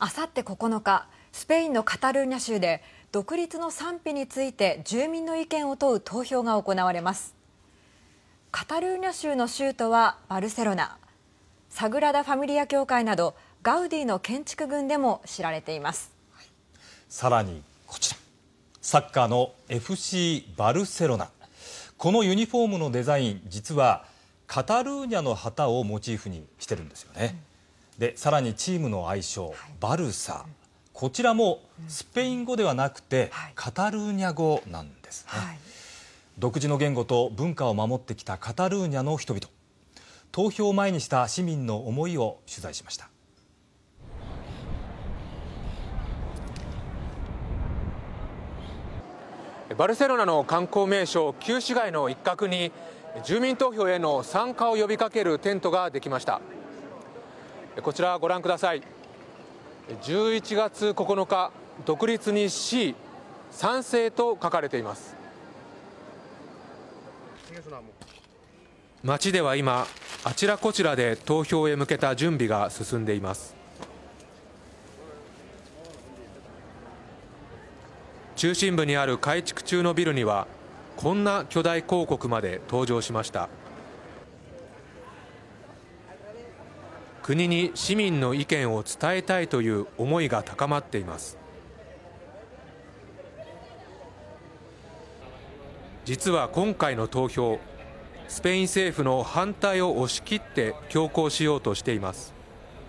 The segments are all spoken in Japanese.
あさって9日、スペインのカタルーニャ州で独立の賛否について住民の意見を問う投票が行われます。カタルーニャ州の州都はバルセロナ。サグラダ・ファミリア教会などガウディの建築群でも知られています。 さらにこちら、サッカーの FC バルセロナ。このユニフォームのデザイン、実はカタルーニャの旗をモチーフにしてるんですよね。でさらにチームの愛称、バルサ、こちらもスペイン語ではなくてカタルーニャ語なんですね。独自の言語と文化を守ってきたカタルーニャの人々、投票を前にした市民の思いを取材しました。 バルセロナの観光名所旧市街の一角に住民投票への参加を呼びかけるテントができました。こちらご覧ください。11月9日独立に C 賛成と書かれています。街では今あちらこちらで投票へ向けた準備が進んでいます。中心部にある改築中のビルにはこんな巨大広告まで登場しました。国に市民の意見を伝えたいという思いが高まっています。実は今回の投票、スペイン政府の反対を押し切って強行しようとしています。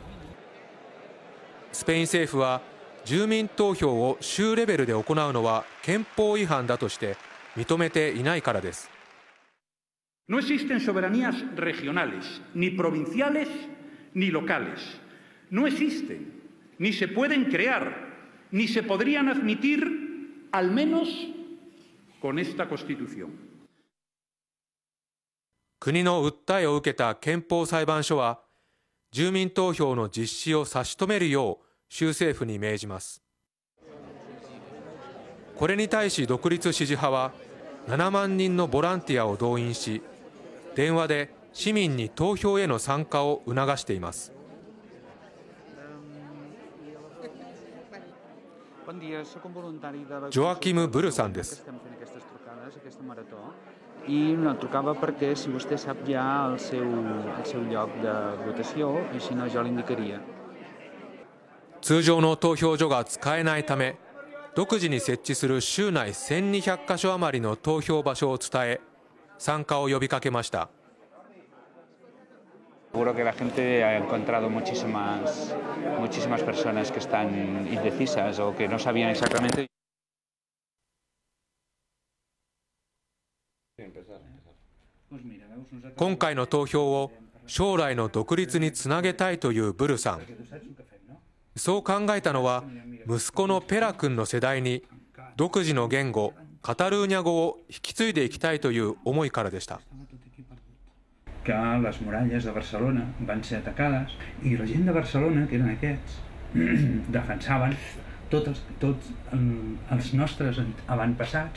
スペイン政府は住民投票を州レベルで行うのは憲法違反だとして認めていないからです。 No existen soberanías regionales, ni provinciales, ni locales. No existen, ni se pueden crear, ni se podrían admitir, al menos con esta Constitución. 国の訴えを受けた憲法裁判所は住民投票の実施を差し止めるよう州政府に命じます。これに対し独立支持派は7万人のボランティアを動員し、電話で市民に投票への参加を促しています。ジョアキム・ブルさんです。 I no trucava perquè si vostè sap ja el seu lloc de votació i si no jo l'indicaria. 通常の投票所が使えないため、独自に設置する州内1200カ所余りの投票場所を伝え、参加を呼びかけました。 Seguro que la gente ha encontrado muchísimas personas que están indecisas o que no sabían exactamente. 今回の投票を将来の独立につなげたいというブルさん。そう考えたのは息子のペラ君の世代に独自の言語カタルーニャ語を引き継いでいきたいという思いからでした。 Que les muralles de Barcelona van ser atacades i la gent de Barcelona, que eren aquests, defensaven tots els nostres avantpassats.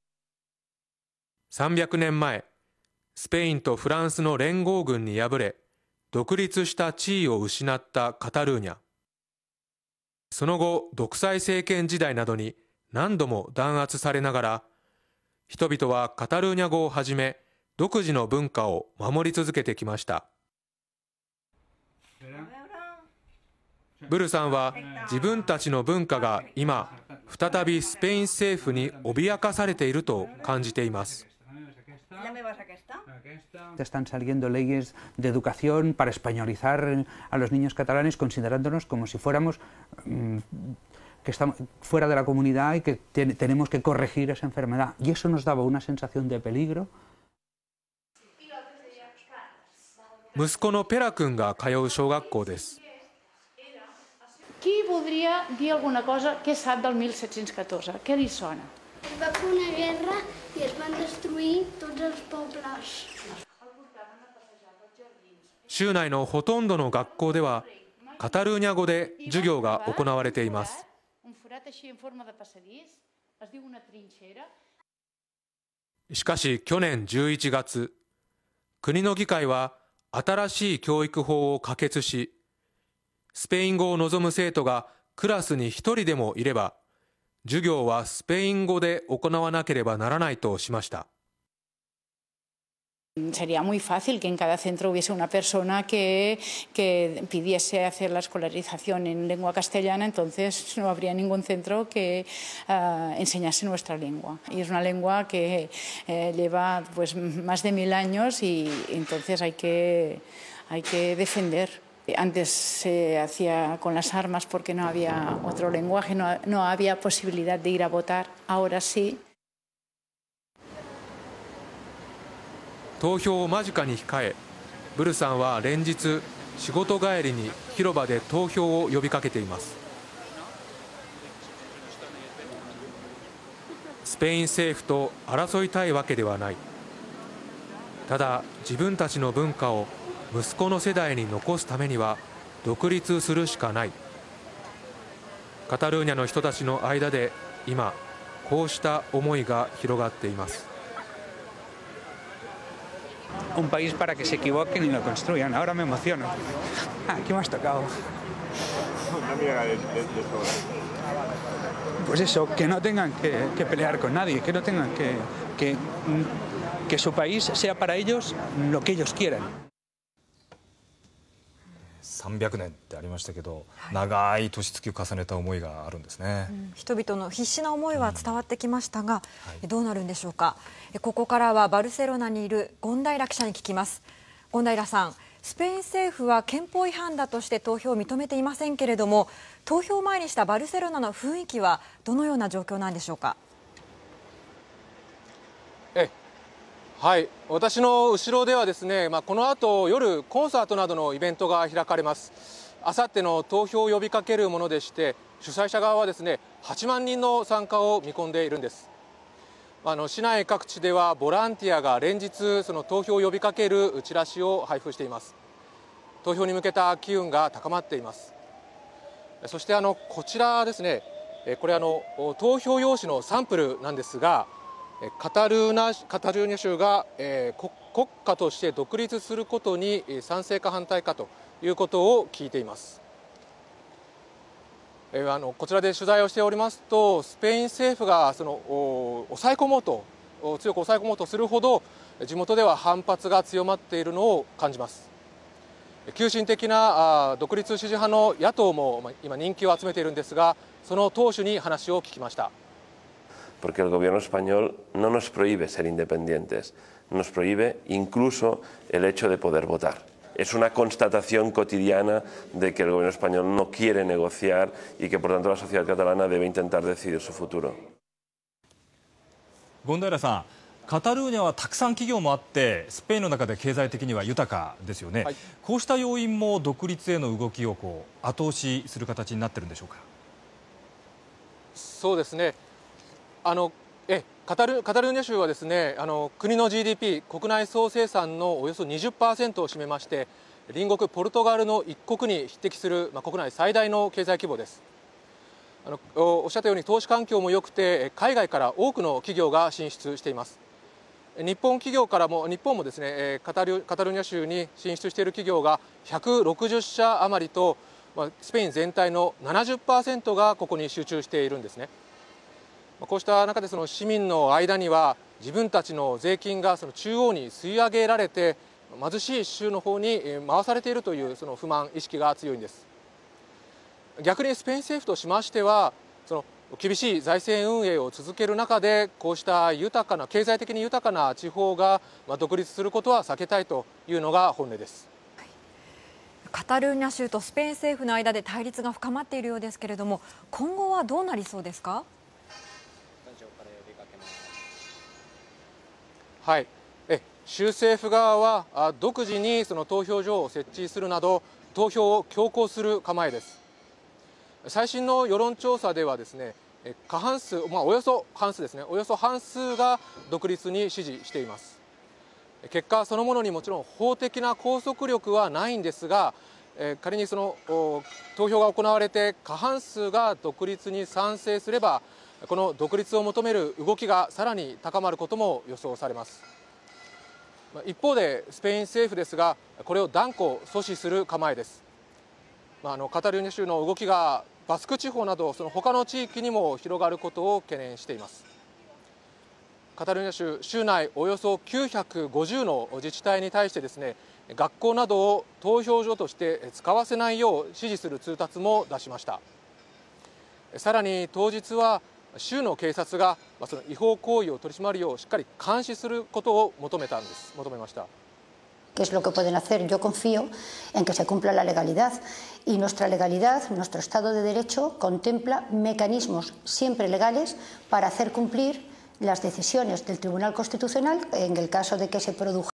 300年前、スペインとフランスの連合軍に敗れ、独立した地位を失ったカタルーニャ。その後、独裁政権時代などに何度も弾圧されながら、人々はカタルーニャ語をはじめ、独自の文化を守り続けてきました。ブルさんは自分たちの文化が今、再びスペイン政府に脅かされていると感じています。 Están saliendo leyes de educación para españolizar a los niños catalanes, considerándonos como si fuéramos que estamos fuera de la comunidad y que tenemos que corregir esa enfermedad. Y eso nos daba una sensación de peligro. 息子のペラ君が通う小学校です。 Qui voldria dir alguna cosa que sap del 1714? Què li sona? Va fer una guerra i es van destruir tots els pobles. 州内のほとんどの学校ではカタルーニャ語で授業が行われています。しかし去年11月、国の議会は新しい教育法を可決し、スペイン語を望む生徒がクラスに1人でもいれば授業はスペイン語で行わなければならないとしました。 Sería muy fácil que en cada centro hubiese una persona que pidiese hacer la escolarización en lengua castellana, entonces no habría ningún centro que enseñase nuestra lengua. Y es una lengua que lleva pues más de 1000 años y entonces hay que defender. Antes se hacía con las armas porque no había otro lenguaje, no había posibilidad de ir a votar, ahora sí. 投票を間近に控え、ブルさんは連日仕事帰りに広場で投票を呼びかけています。スペイン政府と争いたいわけではない。ただ自分たちの文化を息子の世代に残すためには独立するしかない。カタルーニャの人たちの間で今こうした思いが広がっています。 Un país para que se equivoquen y lo construyan. Ahora me emociono. Aquí me has tocado. Pues eso, que no tengan que pelear con nadie, que no tengan que su país sea para ellos lo que ellos quieran. 300年ってありましたけど、長い年月を重ねた思いがあるんですね。 人々の必死な思いは伝わってきましたが、どうなるんでしょうか。ここからはバルセロナにいる権平記者に聞きます。権平さん、スペイン政府は憲法違反だとして投票を認めていませんけれども、投票前にしたバルセロナの雰囲気はどのような状況なんでしょうか。 はい、私の後ろではですね、この後夜コンサートなどのイベントが開かれます。あさっての投票を呼びかけるものでして、主催者側はですね8万人の参加を見込んでいるんです。市内各地ではボランティアが連日その投票を呼びかけるチラシを配布しています。投票に向けた機運が高まっています。そしてこちらですね、これ投票用紙のサンプルなんですが、カタルーニャ州が、国家として独立することに賛成か反対かということを聞いています。こちらで取材をしておりますと、スペイン政府が強く抑え込もうとするほど地元では反発が強まっているのを感じます。急進的な独立支持派の野党も今人気を集めているんですが、その党首に話を聞きました。 Porque el gobierno español no nos prohíbe ser independientes, nos prohíbe incluso el hecho de poder votar. Es una constatación cotidiana de que el gobierno español no quiere negociar y que por tanto la sociedad catalana debe intentar decidir su futuro. 権平さん、カタルーニャはたくさん企業もあってスペインの中で経済的には豊かですよね。こうした要因も独立への動きを後押しする形になってるんでしょうか。 そうですね、カタルーニャ州はですね、国の GDP 国内総生産のおよそ 20% を占めまして、隣国ポルトガルの一国に匹敵する、国内最大の経済規模です。おっしゃったように投資環境も良くて、海外から多くの企業が進出しています。日本もですね、カタルーニャ州に進出している企業が160社余りと、スペイン全体の 70% がここに集中しているんですね。こうした中で市民の間には自分たちの税金が中央に吸い上げられて貧しい州の方に回されているという不満意識が強いんです。逆にスペイン政府としましては厳しい財政運営を続ける中でこうした経済的に豊かな地方が独立することは避けたいというのが本音です。 カタルーニャ州とスペイン政府の間で対立が深まっているようですけれども、今後はどうなりそうですか。 はい、州政府側は独自に投票所を設置するなど投票を強行する構えです。最新の世論調査ではですね、過半数、およそ半数が独立に支持しています。結果そのものにもちろん法的な拘束力はないんですが、仮に投票が行われて過半数が独立に賛成すれば、この独立を求める動きがさらに高まることも予想されます。一方でスペイン政府ですが、これを断固阻止する構えです。カタルーニャ州の動きがバスク地方などその他の地域にも広がることを懸念しています。カタルーニャ州内およそ950の自治体に対してですね、学校などを投票所として使わせないよう指示する通達も出しました。さらに当日は州の警察がその違法行為を取り締まるようしっかり監視することを求めました。 ¿Qué es lo que pueden hacer? Yo confío en que se cumpla la legalidad y nuestra legalidad, nuestro Estado de Derecho contempla mecanismos siempre legales para hacer cumplir las decisiones del Tribunal Constitucional en el caso de que se produzca